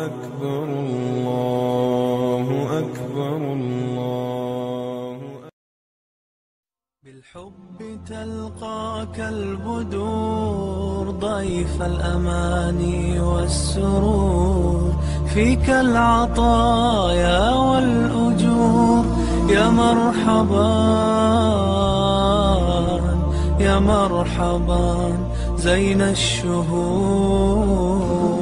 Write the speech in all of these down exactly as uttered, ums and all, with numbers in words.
أكبر الله أكبر الله. بالحب تلقاك البدور ضيف الأماني والسرور، فيك العطايا والأجور. يا مرحبا يا مرحبا زين الشهور.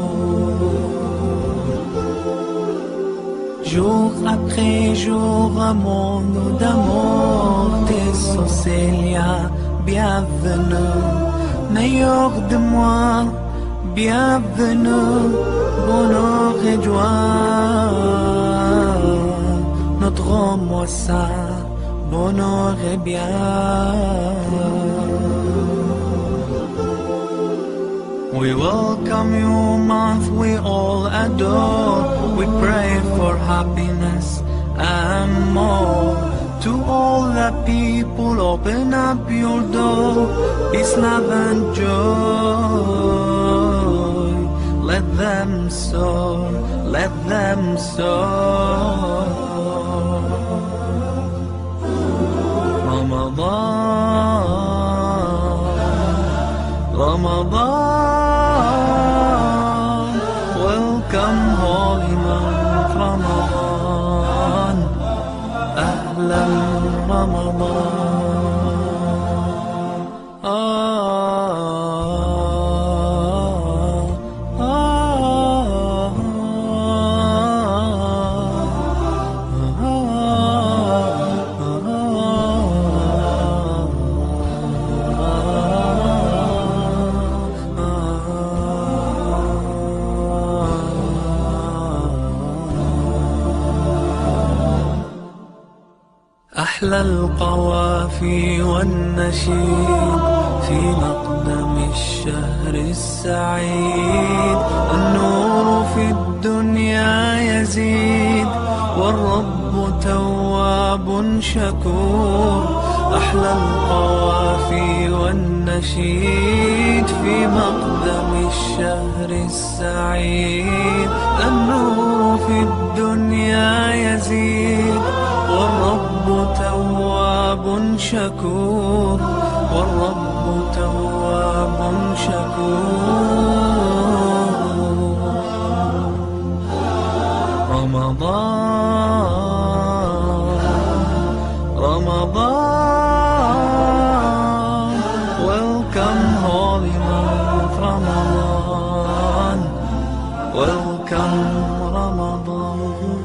Jour après jour, mon d'amour, tes Célia, bienvenue. Meilleur de moi, bienvenue. Bonheur et joie, notre moi ça, bonheur et bien. We welcome you, month we all adore. We pray for happiness and more. To all the people, open up your door. Peace, love and joy. Let them soar, let them soar. Ramadan, Ramadan, welcome holy month Ramadan, Ahlan Ramadan. Ah, ah, أحلى القوافي والنشيد في مقدم الشهر السعيد. النور في الدنيا يزيد والرب تواب شكور. أحلى القوافي والنشيد في مقدم الشهر السعيد. النور في الدنيا يزيد والرب تواب شكور. والرب تواب شكور. رمضان رمضان welcome holy month Ramadan. Welcome Ramadan.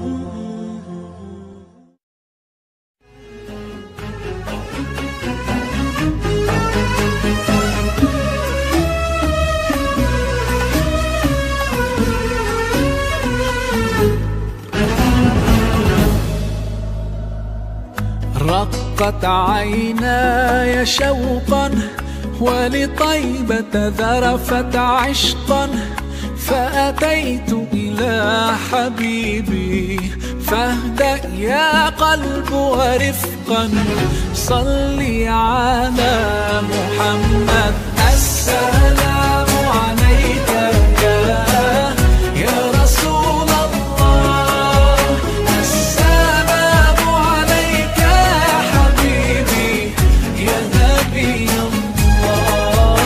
رقت عيناي شوقا ولطيبة ذرفت عشقا. فأتيت إلى حبيبي فاهدأ يا قلب ورفقا. صلي على محمد. السلام عليك يا يا رسول الله. السلام عليك يا حبيبي يا نبي الله.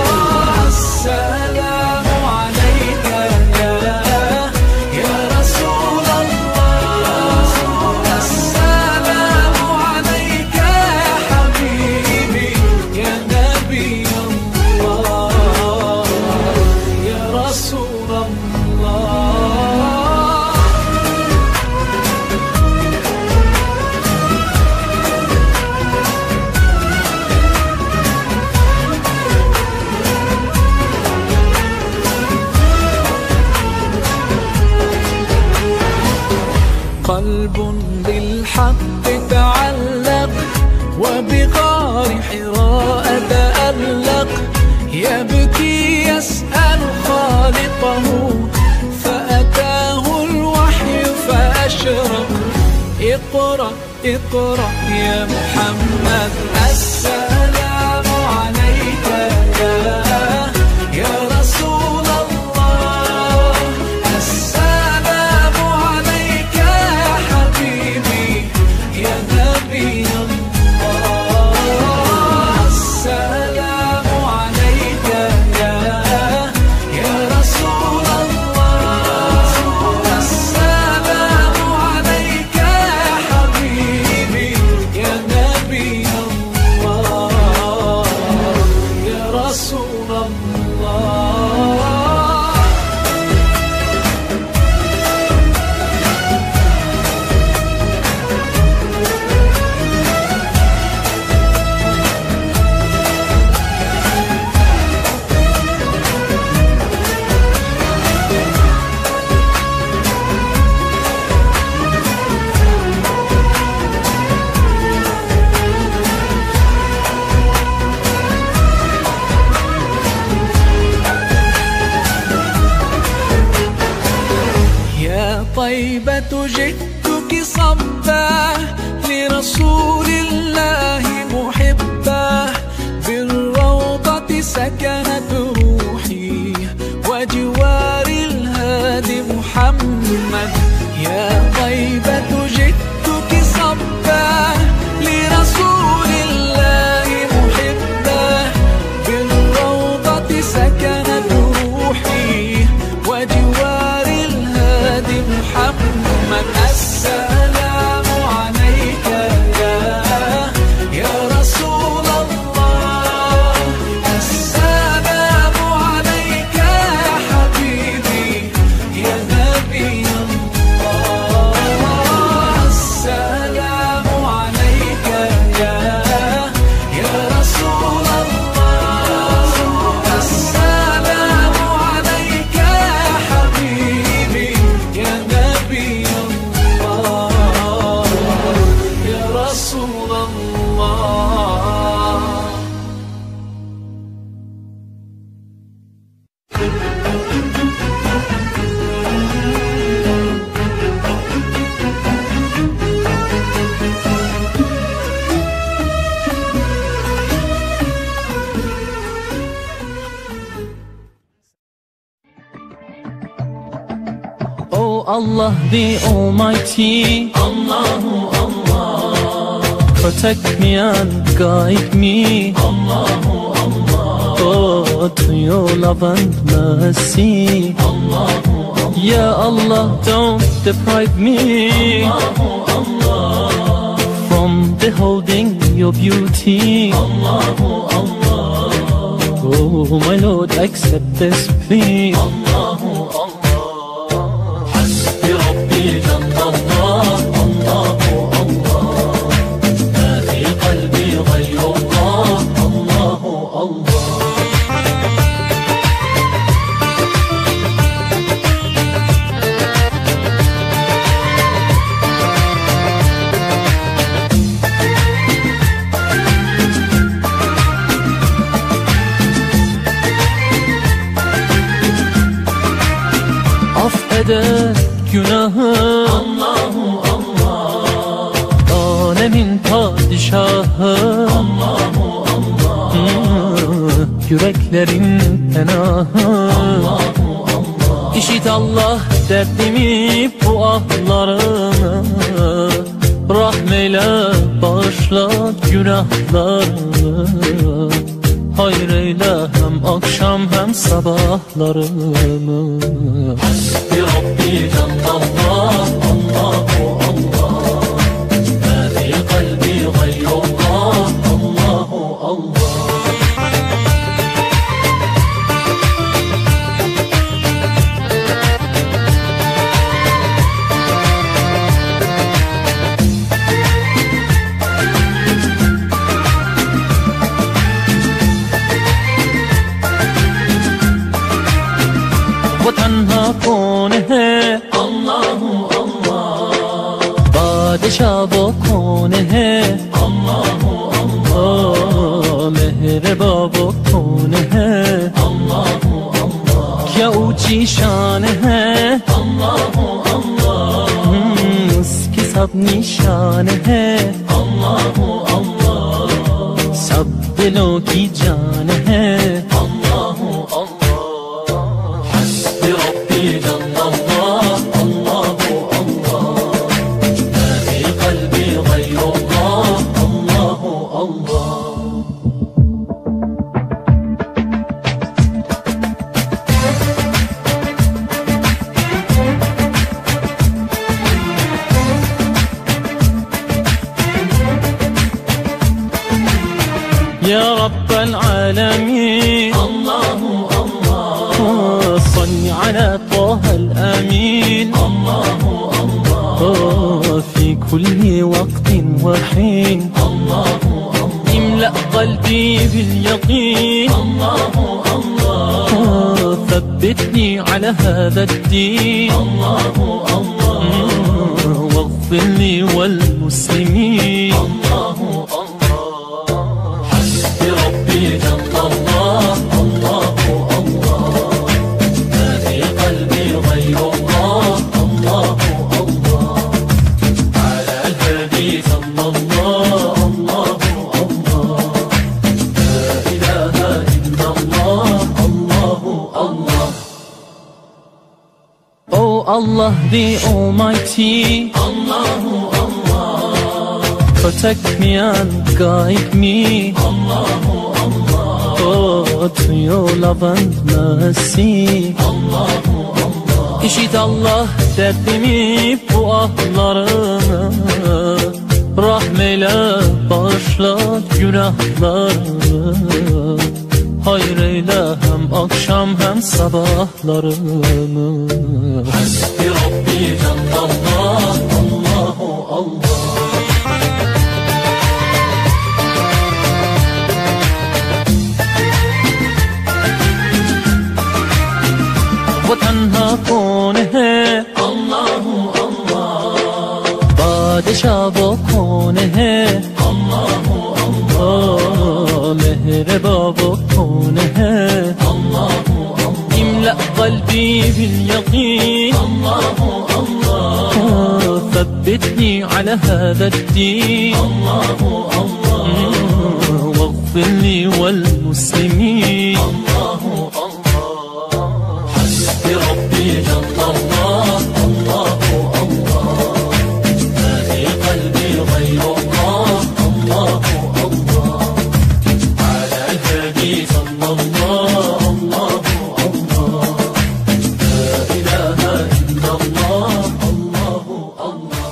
السلام عليك يا يا رسول الله. السلام عليك يا حبيبي يا نبي الله يا رسول الله. قلب بالحق تعلق وبغار حراء تألق. يبكي يسأل خالقه فأتاه الوحي فأشرق. اقرأ اقرأ يا محمد. السلام عليك يا يا رسول الله. السلام طيبة جئتك صبا لرسول الله محبا بالروضة سكنت روحي وجوار الهادي محمد يا طيبة جئتك صبا لرسول الله محبا بالروضة سكنت روحي وجوار الهادي محمد السلام عليك يا يا رسول الله السلام عليك يا حبيبي يا نبي الله السلام عليك يا يا رسول الله السلام عليك يا حبيبي يا نبي الله يا رسول الله. Oh Allah the Almighty, Allahu Allah, protect me and guide me, Allahu Allah, oh, to your love and mercy. Allahu Allah, Ya Allah, don't deprive me Allahu Allah, from beholding your beauty. Allahu Allah, Oh my Lord, accept this plea. Allahu Allah. Hasbi Rabbi jalla Allah, Allahu Allah, ma fi qalbi ghayru Allah, Allahu Allah. Affeder günahı Allahu Allah, alemin padişahı, Allahu Allah, Hmm, yüreklerin penahı. Allahu Allah, İşit Allah derdimi bu ahlarımı, rahmeyle bağışla günahlarımı. Hayır eyle hem akşam hem sabahlarımı. Hasbi Rabbi jalla Allah, Allahu Allah, ma fi qalbi ghayru Allah, Allahu Allah. वो तन्हा कौन है, Allahu Allah, बादशाह वो कौन है, Allahu Allah, ओ मेहरबा वो कौन है, Allahu Allah, क्या ऊंची शान है, Allahu Allah, हम्म, उसकी सब निशान है, Allahu Allah, सब दिलों की जान है. Allahu Allah. Hasbi Rabbi jalla Allah, Allahu Allah, ma fi qalbi ghayru Allah, Allahu Allah. يا رب العالمين الله الله صل على طه الأمين الله الله في كل وقت وحين الله املأ قلبي باليقين الله الله ثبتني على هذا الدين الله الله واغفر لي والمسلمين. الله حسبي ربي جل الله الله الله ما في قلبي غير الله الله Allah the Almighty, Allahu Allah, protect me and guide me, Allahu Allah, oh, to your love and mercy. Allahu Allah, İşit Allah derdimi, bu ahlarımı, rahmeyle bağışla günahlarımı, hayır eyle hem akşam hem sabahlarımı. Hasbi Rabbi Cenlallah, Allahu Allah. वो तन्हा कौन है, Allahu Allah, बादशाह वो कौन है, Allahu Allah, ओ मेहरबा वो कौन है, Allahu Allah, املأ قلبي باليقين، Allahu Allah, ثبتني على هذا الدين، Allahu Allah, واغفر لي والمسلمين. Allahu Allah. Hasbi Rabbi Cenlallah, Allahu Allah, ma fi qalbi ghayru Allah, Allahu Allah, ala al-hadi sallallahu, Allahu Allah, la ilaha illallah, Allahu Allah.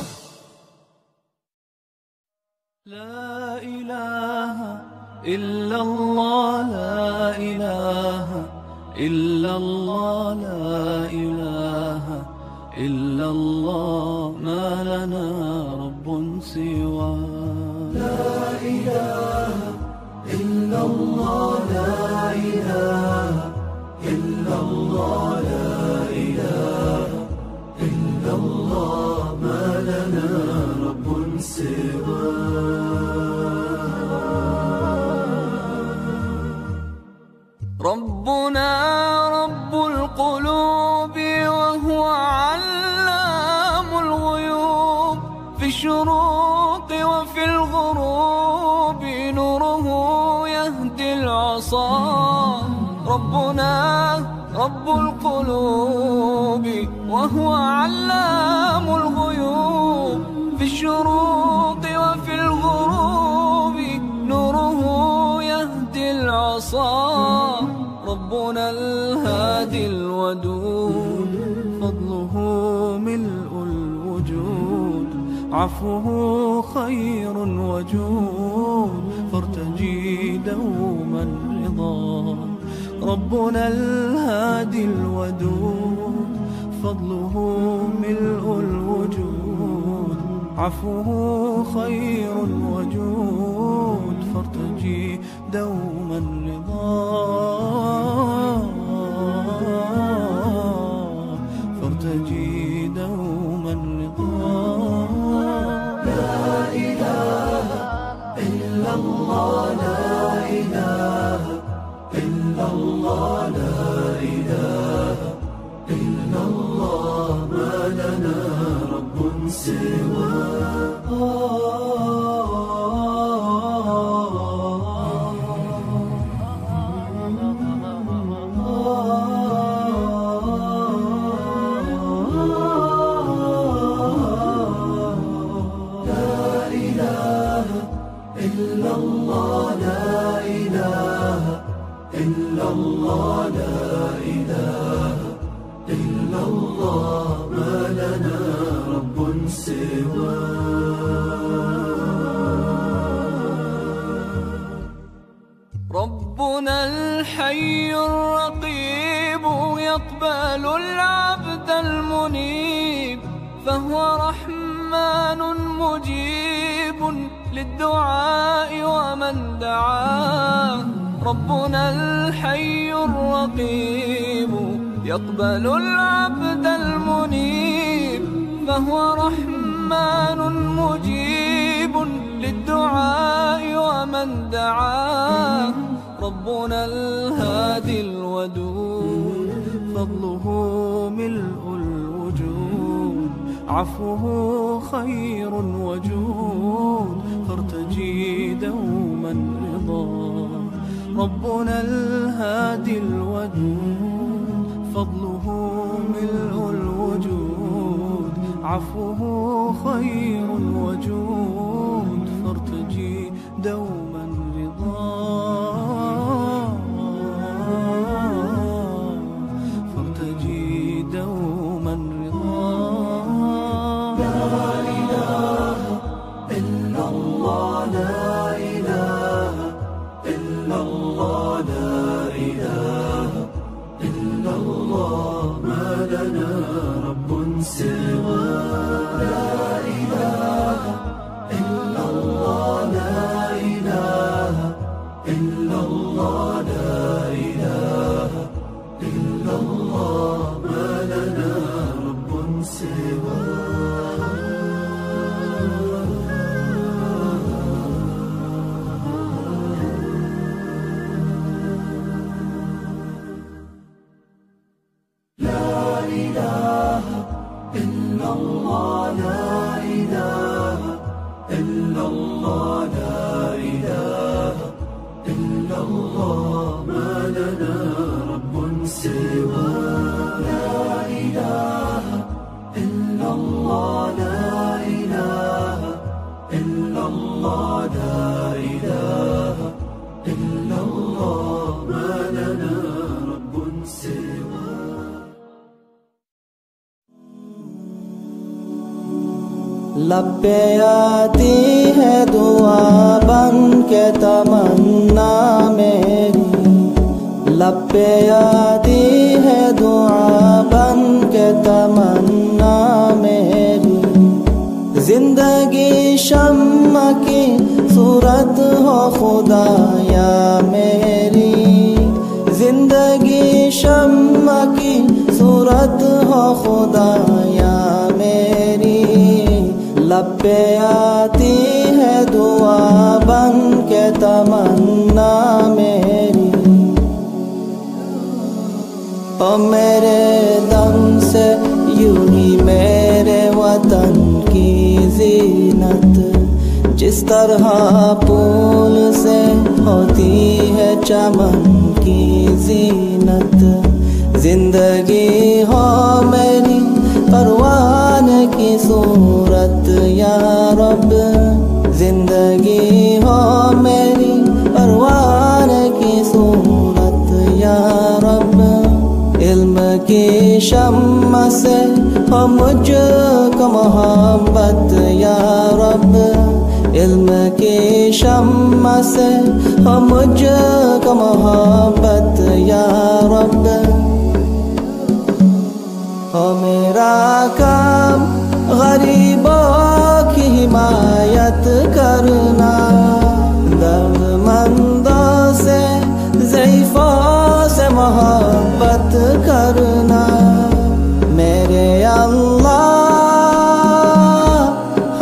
لا إله إلا الله، لا إله إلا الله، لا إله إلا الله، ما لنا رب سوى. لا إله إلا الله، لا إله إلا الله، لا إله إلا الله، ما لنا رب سوى. ربنا رب القلوب وهو علام الغيوب، في الشروق وفي الغروب نوره يهدي العصا. ربنا رب القلوب وهو علام الغيوب، في الشروق وفي الغروب نوره يهدي العصا. ربنا الهادي الودود، فضله ملء الوجود، عفوه خير وجود، فارتجي دوما رضا. ربنا الهادي الودود، فضله ملء الوجود، عفوه خير وجود، فارتجي دوما رضا، فارتجي دوما رضا. لا إله إلا الله، لا إله إلا الله، لا إله إلا الله، ما لنا رب سواه. ربنا الحي الرقيب يقبل العبد المنيب، فهو رحمن مجيب للدعاء ومن دعاه. ربنا الحي الرقيب يقبل العبد المنيب، فهو رحمن مجيب للدعاء ومن دعاه. ربنا الهادي الودود، فضله ملء الوجود، عفوه خير وجود، فارتجي دوما رضا. ربنا الهادي الودود، فضله ملء الوجود، عفوه خير الوجود فارتجي دوما رضاه فارتجي دوما رضاه لا إله إلا الله لا إله إلا الله لا إله إلا الله ما لنا رب سوى لا إله إلا الله لا إله إلا الله لا إله إلا الله ما لنا رب سوى लब पे आती है दुआ बन के तमन्ना मेरी लब पे आती है दुआ बन के तमन्ना मेरी जिंदगी शम्मा की सूरत हो खुदाया मेरी जिंदगी शम्मा की सूरत हो खुदाया मेरी लब पे आती है दुआ बन के तमन्ना मेरी ओ मेरे दम से यूं ही मेरे वतन की जीनत जिस तरह फूल से होती है चमन की जीनत जिंदगी हो मेरी परवान की सूरत या रब जिंदगी हो मेरी परवान की सूरत या रब इल्म की शम्मा से हो मुझको मोहब्बत या रब इल्म की शम्मा से हो मुझको मोहब्बत या रब हो मेरा काम गरीबों की हिमायत करना दर्दमंदों से ज़ईफ़ों से मोहब्बत करना मेरे अल्लाह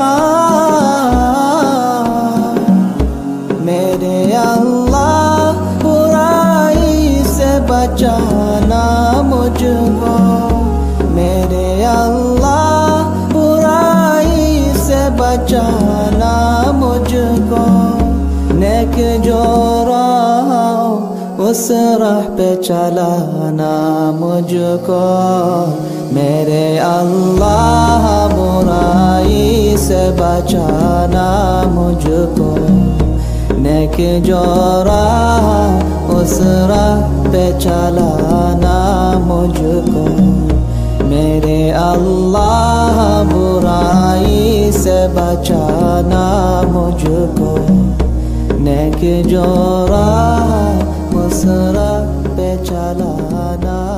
हाँ मेरे अल्लाह बुराई से बचाना मुझको मेरे अल्लाह बुराई से बचाना मुझको नेक जो राह उस राह पे चलाना मुझको मेरे अल्लाह बुराई से बचाना मुझको नेक जो राह उस राह पे चलाना मुझको मेरे अल्लाह बुराई से बचाना मुझको नेक जो राह उस राह पे चलाना